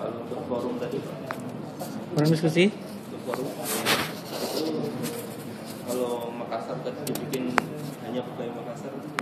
Kalau untuk forum tadi Pak, Forum diskusi? untuk forum itu kalau Makassar tadi dibikin hanya pegawai Makassar